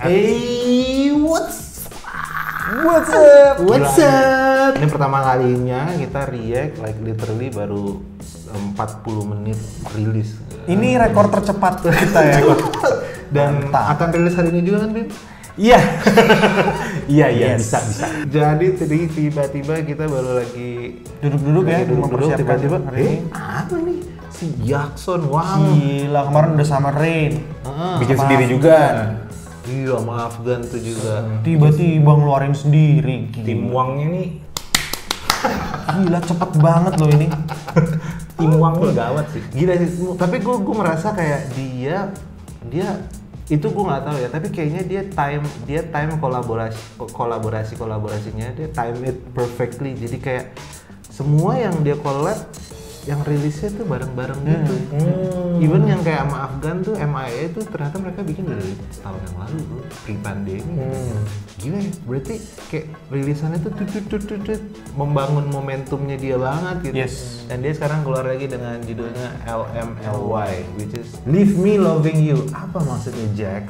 Hey, what's up? Ini pertama kalinya kita react, like literally baru 40 menit rilis. Ini rekor tercepat kita ya. Dan akan rilis hari ini juga kan, Bim? Iya. Iya, Yes. bisa. Jadi tadi tiba-tiba kita baru lagi Duduk-duduk ya, mempersiapkan tiba-tiba, hari ini. apa nih? Si Jackson, wow. Gila, kemarin udah sama Rain. Bikin Sama sendiri Afgan. juga. Iya, sama Afgan tuh juga. Tiba-tiba ngeluarin sendiri. Gila. Tim Wangnya nih, Gila, cepet banget loh ini. Tim Wang nih gawat sih. Gila sih. Tapi gue merasa kayak dia itu gue nggak tahu ya. Tapi kayaknya dia time kolaborasinya dia time it perfectly. Jadi kayak semua yang dia collab, yang rilisnya tuh bareng-bareng gitu. Even yang kayak sama Afgan tuh, MIA tuh ternyata mereka bikin dari setahun yang lalu bro, pre-pandemi. Gila ya, berarti kayak rilisannya tuh tut, membangun momentumnya dia banget gitu. Yes. Dan dia sekarang keluar lagi dengan judulnya LMLY, which is Leave Me Loving You. Apa maksudnya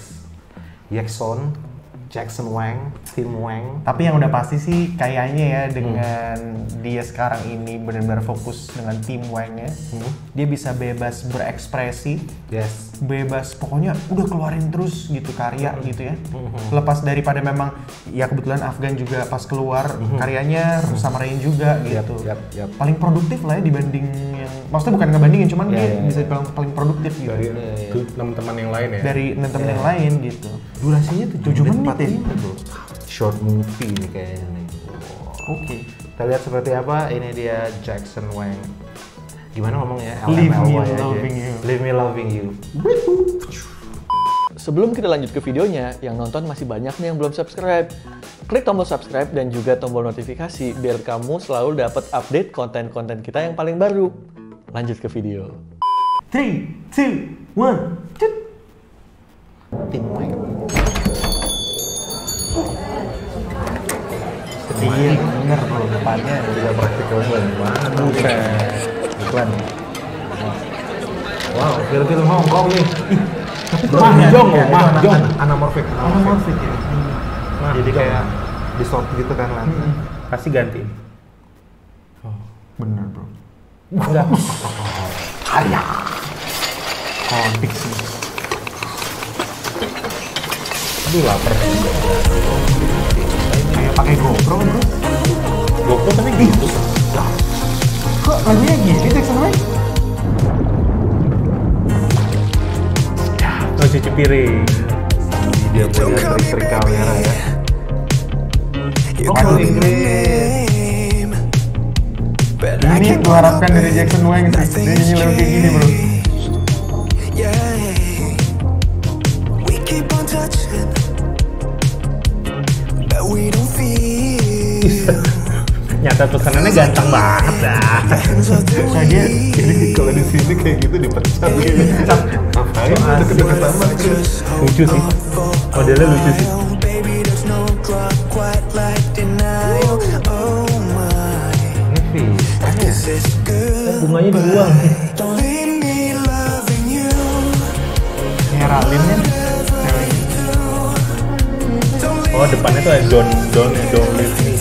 Jackson Wang, Tim Wang. Tapi yang udah pasti sih kayaknya ya dengan dia sekarang ini benar-benar fokus dengan tim Wang-nya, dia bisa bebas berekspresi, Yes. bebas pokoknya udah keluarin terus gitu karya gitu ya. Lepas daripada memang ya kebetulan Afgan juga pas keluar karyanya sama Rain juga gitu. Yap. Paling produktif lah ya dibanding yang maksudnya bukan ngebandingin cuman dia bisa paling produktif gitu. Dari teman-teman yang lain ya. Dari teman-teman yang lain gitu. Durasinya 7 menit ya? bro. Short movie nih kayaknya nih. Oke. Kita lihat seperti apa. Ini dia Jackson Wang. Gimana ngomongnya? Leave Me LMLY aja. Loving You. Leave Me Loving You. Sebelum kita lanjut ke videonya, yang nonton masih banyak nih yang belum subscribe. Klik tombol subscribe dan juga tombol notifikasi biar kamu selalu dapat update konten-konten kita yang paling baru. Lanjut ke video. 3, 2, 1, cut. Tim Wang. Iya bener bro, depannya Juga praktikal banget. buset. Iklan. Wow, film-film Hong Kong nih. Tapi Mahjong ya, loh, mahjong. Anamorphic. Anamorphic ya. Nah, jadi kayak di short gitu kan lah. Pasti ganti. Bener bro. Enggak. Kodik sih. Aduh lapar. Kayak pakai GoPro bro. GoPro tapi gitu. Kok lagunya gini Jackson Wang? Oh cuci piring. Dia punya trik-trik kamera ya. Oh Inggris. Ini gue harapkan dari Jackson Wang sih. Dia nyanyi lagu kayak gini bro. Nyata pesanannya ganteng banget dah. Nah dia Jadi kalau di sini kayak gitu dipecat gitu. Ngapain udah kedekatan banget. Lucu sih. Modelnya lucu sih. Ini Bunganya dibuang. Heralin kan? Oh depannya tuh ada don't leave me.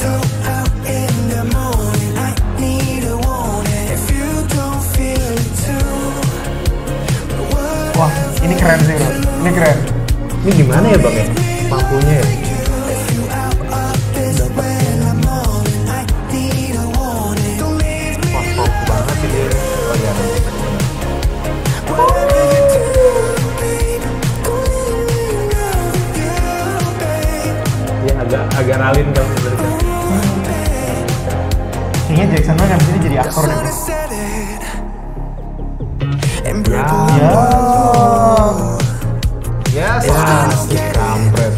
Wah ini keren sih bro. Ini keren. Ini gimana ya bang ya? Pakunya ya? Wah, pop banget sih dia. Oh iya. Dia agak ralin kan sebenarnya. Kayaknya Jackson Wang abis ini jadi aktor deh bro. Ya. Yes. Asik kampret.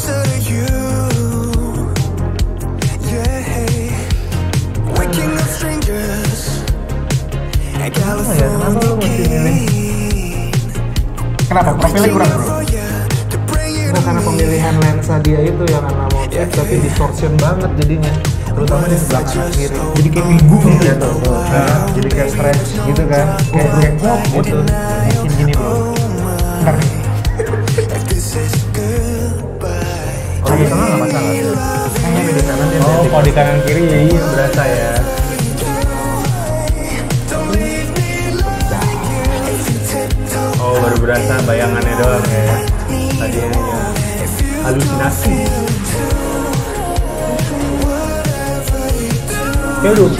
Oh ya, kenapa lu mesti milih? Kenapa? Profilnya kurang bro? Nah, karena pemilihan lensa dia itu yang anamorphic tapi distortion banget jadinya, terutama di sebelah kanan kiri. Jadi kayak bingung gitu. Jadi kayak stretch gitu kan, kayak gitu. Mungkin gini bro. Bentar nih. kalau di kanan kiri ya iya berasa ya. Oh baru berasa bayangannya doang ya. Tadi hanya halusinasi. Ya udah.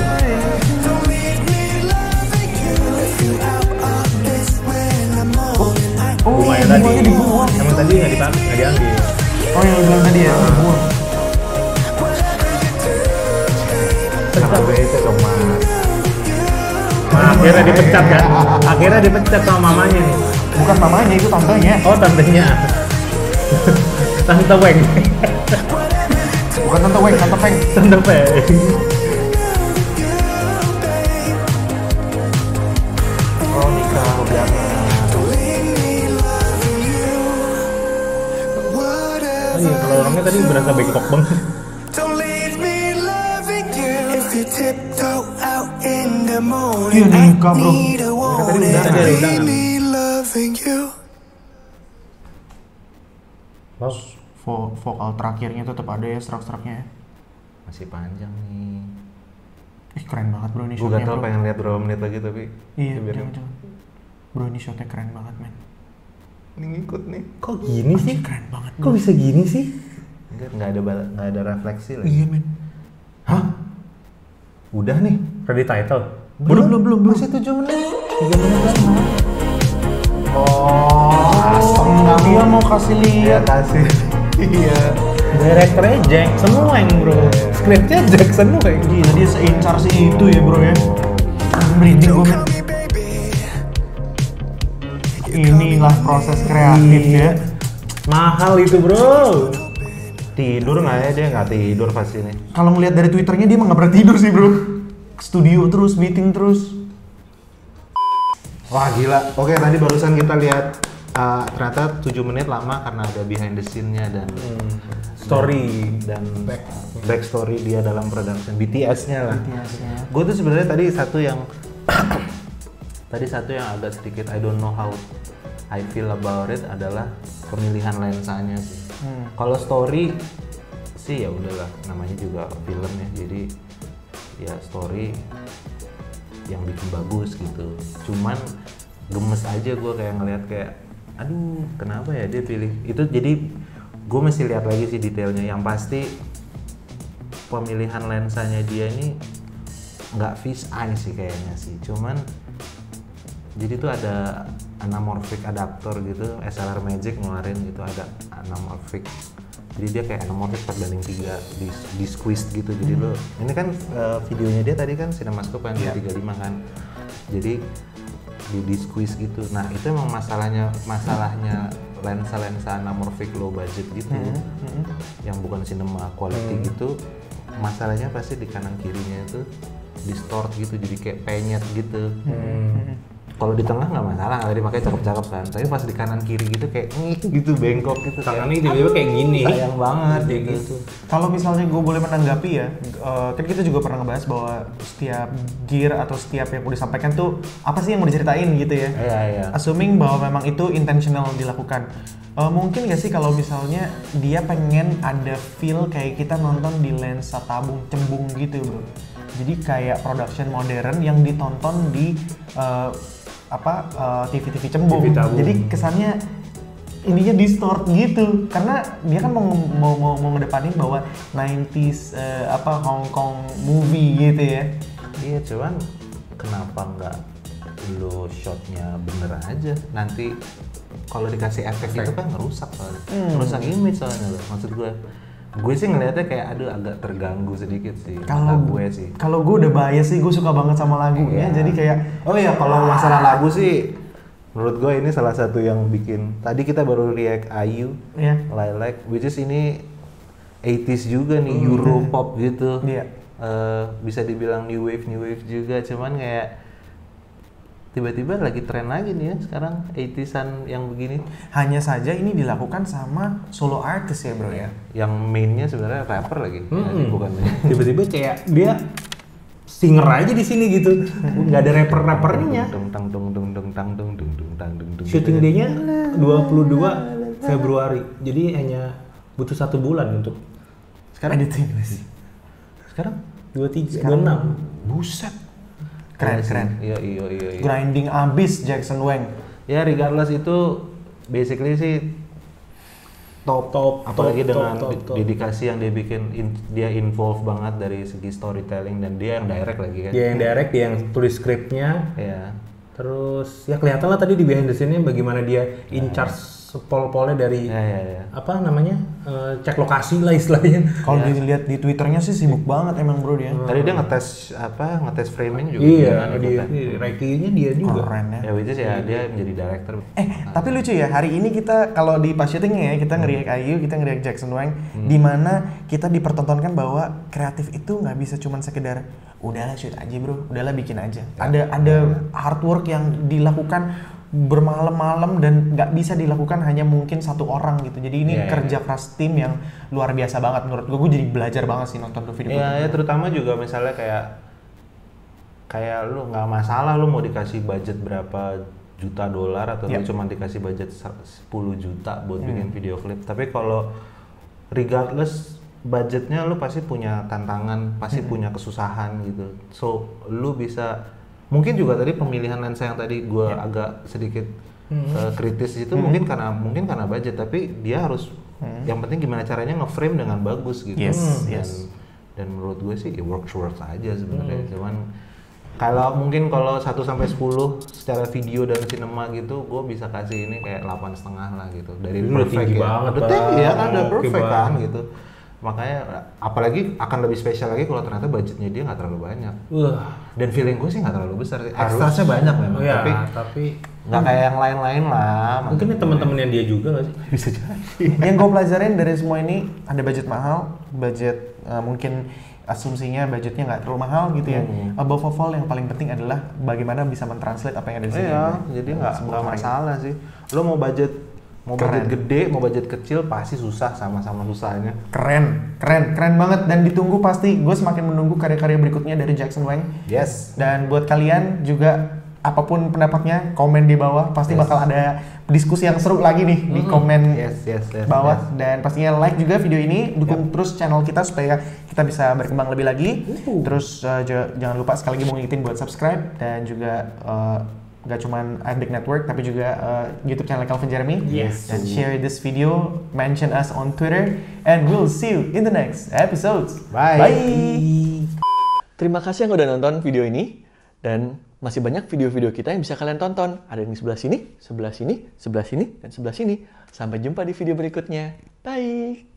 Bunga yang tadi dibuang. emang tadi nggak diambil. Oh yang lu bilang tadi ya, dibuang. Kenapa itu kemas? Nah, akhirnya dipecat kan? Akhirnya dipecat sama mamanya nih. Bukan mamanya, itu tantenya. Oh tantenya. Tante Weng. Bukan tante Weng, tante Feng. Tante Weng. Oh nikah udah. Oh iya, kalau orangnya tadi berasa bengkok banget. Iya nikah bro. Tadi ada undangan. Wow. Vokal terakhirnya tetap ada ya, serak-seraknya ya. Masih panjang nih. Ih keren banget bro ini Gue shotnya gatel bro. pengen lihat berapa menit lagi tapi. Iya, ya biarin. jangan-jangan. Bro ini shotnya keren banget men. Ini ngikut nih. Kok gini sih? Keren banget Kok bisa gini sih? Nggak ada refleksi lagi. Iya men. Hah? Udah nih. Ready title? Belum. Masih 7 menit. 3 menit lagi. Oh, asem dia mau kasih Iya lihat. kasih. Iya. Direkturnya Jack semua yang bro. Skripnya Jack semua kayak gitu. Gila dia seincar sih itu ya bro ya. Merinding gue men. Inilah proses kreatif ya. Mahal itu bro. Tidur nggak ya? Dia nggak tidur pasti nih. Kalau ngelihat dari Twitternya dia emang nggak pernah tidur sih bro. Studio terus, meeting terus. Wah gila. Oke tadi barusan kita lihat ternyata 7 menit lama karena ada behind the scene-nya dan Story dan back story dia dalam production BTS-nya lah. BTS-nya. Gue tuh sebenarnya tadi satu yang agak sedikit I don't know how I feel about it adalah pemilihan lensanya sih. Kalau story sih ya udahlah, namanya juga film ya, jadi ya story yang bikin bagus gitu. Cuman gemes aja gue kayak ngelihat kayak aduh kenapa ya dia pilih itu. Jadi gue mesti lihat lagi sih detailnya. Yang pasti pemilihan lensanya dia ini nggak fish eye sih kayaknya sih. Cuman jadi tuh ada anamorphic adaptor gitu, SLR Magic ngeluarin gitu, ada anamorphic. Jadi dia kayak anamorphic 4:3 di squeeze gitu. Jadi lo ini kan videonya dia tadi kan CinemaScope kan 35 kan. Jadi di squeeze gitu. Nah, itu emang masalahnya lensa anamorphic low budget gitu. Yang bukan cinema quality gitu. Masalahnya pasti di kanan kirinya itu distort gitu, jadi kayak penyet gitu. Kalau di tengah nggak masalah, tadi makanya cakep-cakep kan. Tapi pas di kanan kiri gitu kayak gitu bengkok gitu. tangannya tiba-tiba kayak gini. Sayang banget Kayak gitu. Kalau misalnya gue boleh menanggapi ya, kan kita juga pernah ngebahas bahwa setiap gear atau setiap yang mau disampaikan tuh apa sih yang mau diceritain gitu ya. Iya. Assuming bahwa memang itu intentional dilakukan. Mungkin gak sih kalau misalnya dia pengen ada feel kayak kita nonton di lensa tabung cembung gitu bro. Jadi kayak production modern yang ditonton di TV-TV cembung. TV tabung. Jadi kesannya ininya distort gitu karena dia kan mau ngedepanin bahwa 90s Hong Kong movie gitu ya. Iya, cuman kenapa nggak lo shotnya bener aja? Nanti kalau dikasih efek itu kan ngerusak soalnya. Ngerusak image soalnya loh. Maksud gue sih ngelihatnya kayak aduh agak terganggu sedikit sih. Kalau gue udah bias sih, gue suka banget sama lagunya. Jadi kayak oh iya, kalau masalah lagu sih menurut gue ini salah satu yang bikin. Tadi kita baru react IU, Lilac, which is ini 80s juga nih, Euro pop gitu. Iya. Bisa dibilang new wave juga, cuman kayak tiba-tiba lagi tren lagi nih ya sekarang 80s-an yang begini. Hanya saja ini dilakukan sama solo artist ya bro ya. Yang mainnya sebenarnya rapper lagi, jadi bukan. Tiba-tiba kayak dia singer aja di sini gitu, nggak ada rapper-rappernya. Syuting day-nya 22 Februari, jadi hanya butuh 1 bulan untuk Sekarang editing sih. Sekarang 23, Sekarang 26. Buset. Keren, Iya sih. keren. Iya. Grinding abis Jackson Wang. Ya regardless itu basically sih top, apalagi dengan top. dedikasi yang dia bikin, dia involve banget dari segi storytelling dan dia yang direct lagi kan. Dia yang direct, dia yang tulis skripnya. Iya. Terus ya kelihatan lah tadi di behind the scene-nya bagaimana dia in charge pol-polnya dari Ya. apa namanya cek lokasi lah istilahnya. Kalau dilihat di Twitternya sih sibuk banget emang bro dia. Tadi dia ngetes framing juga. Iya, kan, dia ikutan. Reiki-nya dia juga. Keren ya. Ya which is ya dia menjadi director. Tapi lucu ya, hari ini kita kalau di pas syutingnya ya, kita ngeriak IU, kita ngeriak Jackson Wang, di mana kita dipertontonkan bahwa kreatif itu nggak bisa cuman sekedar udahlah shoot aja bro, udahlah bikin aja. Ada hard work yang dilakukan bermalam-malam dan nggak bisa dilakukan hanya mungkin satu orang gitu. Jadi ini kerja keras tim yang luar biasa banget menurut gue jadi belajar banget sih nonton tuh video. Ya terutama juga misalnya kayak lu nggak masalah lu mau dikasih budget berapa juta dolar atau lu cuma dikasih budget 10 juta buat bikin video klip. Tapi kalau regardless budgetnya lu pasti punya tantangan, pasti punya kesusahan gitu. So lu bisa mungkin juga tadi pemilihan lensa yang tadi gue agak sedikit kritis itu mungkin karena budget, tapi dia harus yang penting gimana caranya nge-frame dengan bagus gitu. Dan menurut gue sih it works aja sebenarnya. Cuman kalau 1 sampai 10 secara video dan sinema gitu, gue bisa kasih ini kayak 8,5 lah gitu. Dari perfect tinggi ya. banget, Betul ya kan udah Oke perfect kan banget. gitu. Makanya apalagi akan lebih spesial lagi kalau ternyata budgetnya dia nggak terlalu banyak. Dan feeling gue sih nggak terlalu besar sih. Extrasnya banyak memang, Ya, tapi nggak kayak yang lain-lain lah. mungkin teman-temannya dia juga nggak sih? Bisa jadi. Yang gue pelajarin dari semua ini, ada budget mahal, budget mungkin asumsinya budgetnya nggak terlalu mahal gitu ya. Above all yang paling penting adalah bagaimana bisa mentranslate apa yang ada di sini. Iya, jadi nggak masalah sih. Lo mau budget gede, mau budget kecil pasti susah, sama-sama susahnya. Keren banget dan ditunggu pasti. Gue semakin menunggu karya-karya berikutnya dari Jackson Wang. Yes. Dan buat kalian juga apapun pendapatnya, komen di bawah. Pasti bakal ada diskusi yang seru lagi nih di komen Yes. bawah. Dan pastinya like juga video ini, dukung terus channel kita supaya kita bisa berkembang lebih lagi. Terus jangan lupa sekali lagi mau ngingetin buat subscribe dan juga gak cuman Addict Network tapi juga YouTube channel Calvin Jeremy. Yes. Dan share this video, mention us on Twitter, and we'll see you in the next episodes. Bye. Bye. Terima kasih yang udah nonton video ini, dan masih banyak video-video kita yang bisa kalian tonton. Ada yang di sebelah sini, sebelah sini, sebelah sini, dan sebelah sini. Sampai jumpa di video berikutnya. Bye!